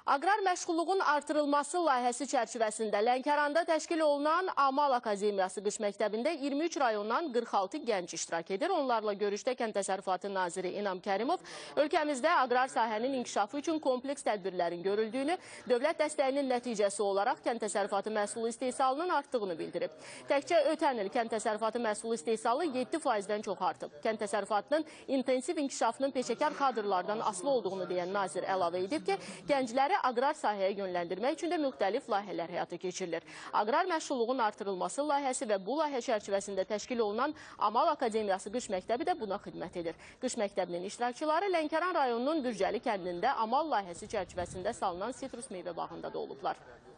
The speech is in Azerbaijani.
Aqrar məşğulluğun artırılması layihəsi çərçivəsində Lənkəranda təşkil olunan Amal Akademiyası qış məktəbində 23 rayondan 46 gənc iştirak edir. Onlarla görüşdə Kənd Təsərrüfatı Naziri İnam Kərimov ölkəmizdə aqrar sahənin inkişafı üçün kompleks tədbirlərin görüldüyünü, dövlət dəstəyinin nəticəsi olaraq kənd təsərrüfatı məhsulu istehsalının artdığını bildirib. Təkcə ötən il kənd təsərrüfatı məhsulu istehsalı 7%-dən çox artıb. Kənd təsərrüfatının intensiv inkişafının peşəkar kadrlardan asılı olduğunu deyən nazir əlavə edib ki, gəncləri aqrar sahəyə yönləndirmək üçün də müxtəlif layihələr həyata keçirilir. Aqrar məşğulluğun artırılması layihəsi və bu layihə çərçivəsində təşkil olunan Amal Akademiyası qış məktəbi də buna xidmət edir. Qış məktəbinin iştirakçıları Lənkəran rayonunun Bürcəli kəndində Amal layihəsi çərçivəsində salınan sitrus meyvə bağında da olublar.